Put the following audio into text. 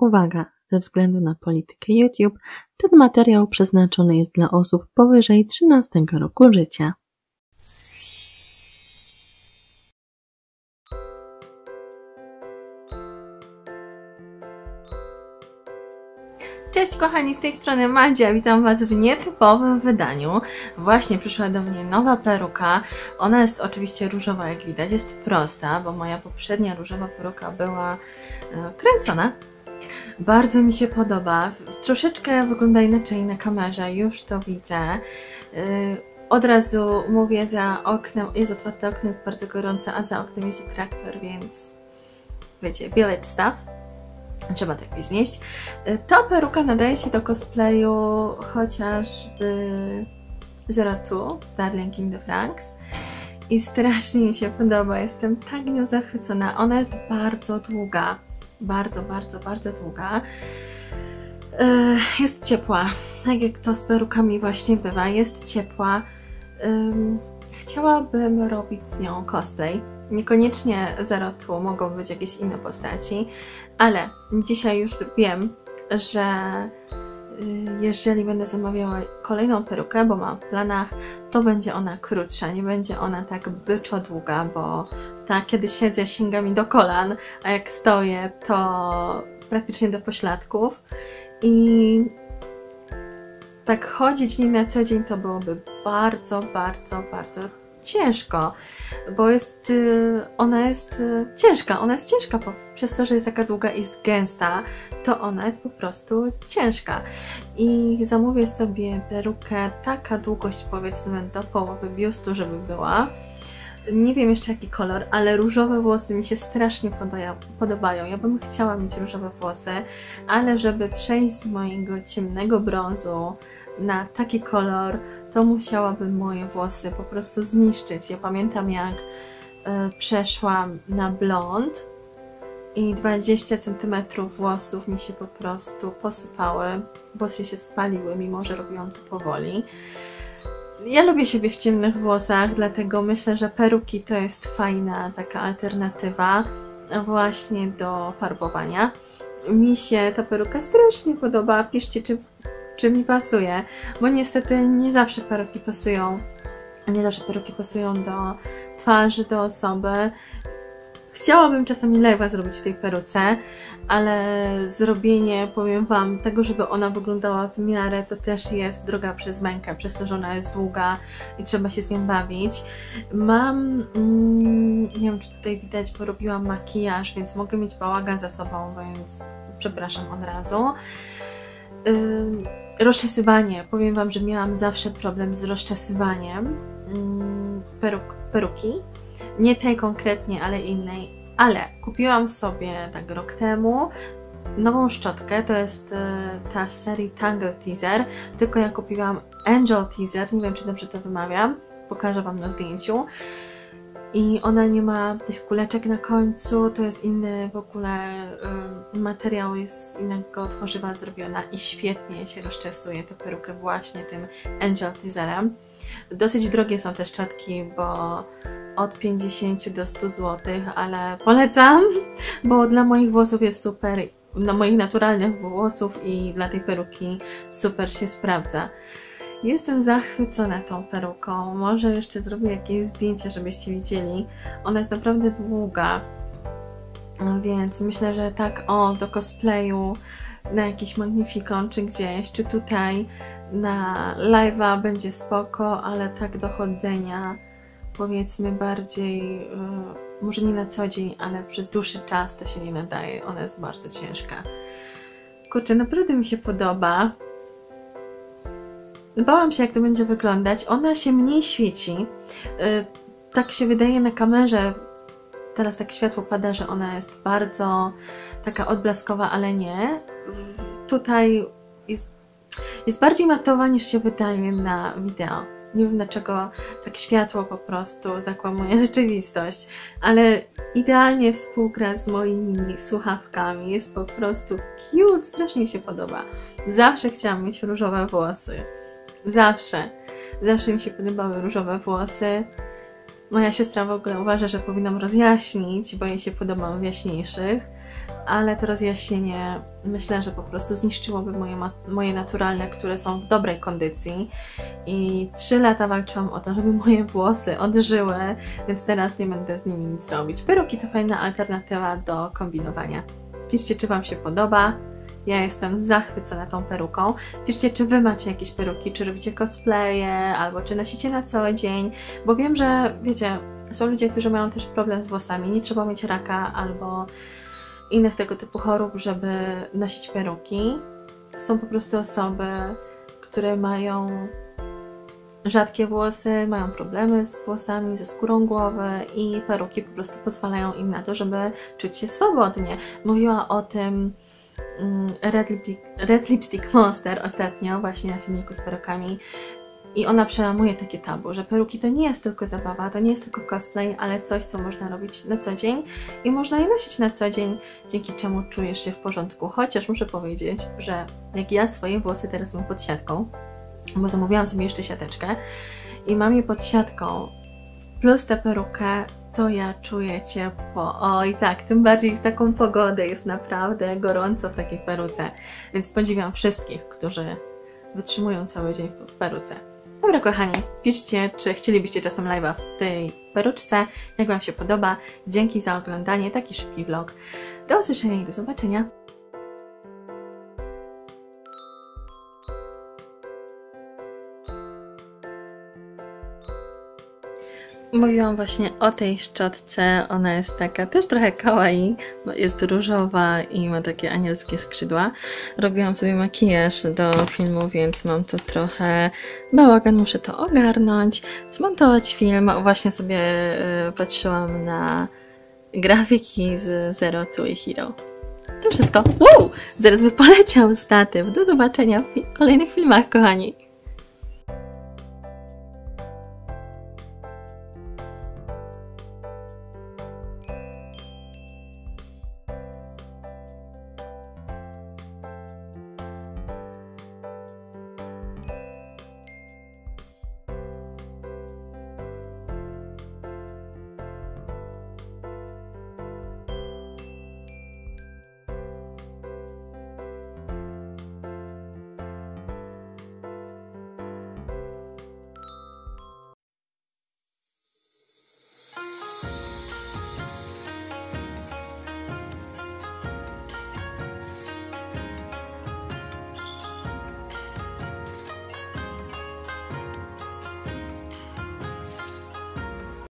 uwaga, ze względu na politykę YouTube, ten materiał przeznaczony jest dla osób powyżej 13 roku życia. Cześć kochani, z tej strony Madzia, witam Was w nietypowym wydaniu. Właśnie przyszła do mnie nowa peruka. Ona jest oczywiście różowa, jak widać, jest prosta, bo moja poprzednia różowa peruka była kręcona. Bardzo mi się podoba, troszeczkę wygląda inaczej na kamerze, już to widzę. Od razu mówię, za oknem jest otwarte okno, jest bardzo gorąco, a za oknem jeździ traktor, więc wiecie, village stuff. Trzeba to jakoś znieść. Ta peruka nadaje się do cosplayu chociażby Zero Two z Darling in the Franxx i strasznie mi się podoba, jestem tak nią zachwycona. Ona jest bardzo długa, bardzo długa. Jest ciepła, tak jak to z perukami właśnie bywa, jest ciepła. Chciałabym robić z nią cosplay. Niekoniecznie Zero Two, mogą być jakieś inne postaci, ale dzisiaj już wiem, że jeżeli będę zamawiała kolejną perukę, bo mam w planach, to będzie ona krótsza, nie będzie ona tak byczo długa, bo tak kiedy siedzę sięga mi do kolan, a jak stoję to praktycznie do pośladków i tak chodzić w niej na co dzień to byłoby bardzo ciężko, bo ona jest ciężka, przez to, że jest taka długa i jest gęsta, to ona jest po prostu ciężka. I zamówię sobie perukę, taka długość powiedzmy do połowy biustu, żeby była. Nie wiem jeszcze jaki kolor, ale różowe włosy mi się strasznie podobają. Ja bym chciała mieć różowe włosy, ale żeby przejść z mojego ciemnego brązu na taki kolor, to musiałabym moje włosy po prostu zniszczyć. Ja pamiętam, jak przeszłam na blond i 20 cm włosów mi się po prostu posypały, włosy się spaliły, mimo że robiłam to powoli. Ja lubię siebie w ciemnych włosach, dlatego myślę, że peruki to jest fajna taka alternatywa właśnie do farbowania. Mi się ta peruka strasznie podoba, piszcie czy mi pasuje, bo niestety nie zawsze peruki pasują do twarzy, do osoby. Chciałabym czasami live'a zrobić w tej peruce, ale zrobienie, powiem Wam, tego, żeby ona wyglądała w miarę, to też jest droga przez mękę, przez to, że ona jest długa i trzeba się z nią bawić. Mam, nie wiem czy tutaj widać, bo robiłam makijaż, więc mogę mieć bałagan za sobą, więc przepraszam od razu. Rozczesywanie. Powiem Wam, że miałam zawsze problem z rozczesywaniem peruki. Nie tej konkretnie, ale innej. Ale kupiłam sobie tak rok temu nową szczotkę. To jest ta z serii Tangle Teezer. Tylko ja kupiłam Angel Teezer. Nie wiem, czy dobrze to wymawiam. Pokażę Wam na zdjęciu. I ona nie ma tych kuleczek na końcu, to jest inny w ogóle materiał, jest z innego tworzywa zrobiona i świetnie się rozczesuje tę perukę właśnie tym Angel Teezerem. Dosyć drogie są te szczotki, bo od 50 do 100 zł, ale polecam, bo dla moich włosów jest super, dla moich naturalnych włosów i dla tej peruki super się sprawdza. Jestem zachwycona tą peruką, może jeszcze zrobię jakieś zdjęcie, żebyście widzieli. Ona jest naprawdę długa, więc myślę, że tak do cosplayu, na jakiś Magnificon czy gdzieś, czy tutaj na live'a będzie spoko, ale tak do chodzenia powiedzmy bardziej, może nie na co dzień, ale przez dłuższy czas to się nie nadaje, ona jest bardzo ciężka. Kurczę, naprawdę mi się podoba. Bałam się, jak to będzie wyglądać. Ona się mniej świeci. Tak się wydaje na kamerze. Teraz tak światło pada, że ona jest bardzo taka odblaskowa, ale nie. Tutaj jest bardziej matowa niż się wydaje na wideo. Nie wiem dlaczego tak światło po prostu zakłamuje rzeczywistość, ale idealnie współgra z moimi słuchawkami. Jest po prostu cute, strasznie mi się podoba. Zawsze chciałam mieć różowe włosy. Zawsze mi się podobały różowe włosy. Moja siostra w ogóle uważa, że powinnam rozjaśnić, bo jej się podoba w jaśniejszych. ale to rozjaśnienie myślę, że po prostu zniszczyłoby moje naturalne, które są w dobrej kondycji i 3 lata walczyłam o to, żeby moje włosy odżyły, więc teraz nie będę z nimi nic robić. Peruki to fajna alternatywa do kombinowania. Piszcie, czy Wam się podoba. Ja jestem zachwycona tą peruką. Piszcie, czy Wy macie jakieś peruki, czy robicie cosplaye, albo czy nosicie na cały dzień, bo wiem, że wiecie, są ludzie, którzy mają też problem z włosami. Nie trzeba mieć raka albo innych tego typu chorób, żeby nosić peruki. Są po prostu osoby, które mają rzadkie włosy, mają problemy z włosami, ze skórą głowy i peruki po prostu pozwalają im na to, żeby czuć się swobodnie. Mówiła o tym Red Lipstick Monster ostatnio właśnie na filmiku z perukami i ona przełamuje takie tabu, że peruki to nie jest tylko zabawa, to nie jest tylko cosplay, ale coś, co można robić na co dzień i można je nosić na co dzień, dzięki czemu czujesz się w porządku. Chociaż muszę powiedzieć, że jak ja swoje włosy teraz mam pod siatką, bo zamówiłam sobie jeszcze siateczkę i mam je pod siatką plus tę perukę, to ja czuję ciepło. Oj tak, tym bardziej w taką pogodę jest naprawdę gorąco w takiej peruce. Więc podziwiam wszystkich, którzy wytrzymują cały dzień w peruce. Dobra kochani, piszcie, czy chcielibyście czasem live'a w tej peruczce, jak Wam się podoba. Dzięki za oglądanie, taki szybki vlog. Do usłyszenia i do zobaczenia. Mówiłam właśnie o tej szczotce, ona jest taka też trochę kawaii, bo jest różowa i ma takie anielskie skrzydła. Robiłam sobie makijaż do filmu, więc mam tu trochę bałagan, muszę to ogarnąć, zmontować film. Właśnie sobie patrzyłam na grafiki z Zero to Hero. To wszystko. Zaraz by poleciał statyw. Do zobaczenia w kolejnych filmach, kochani.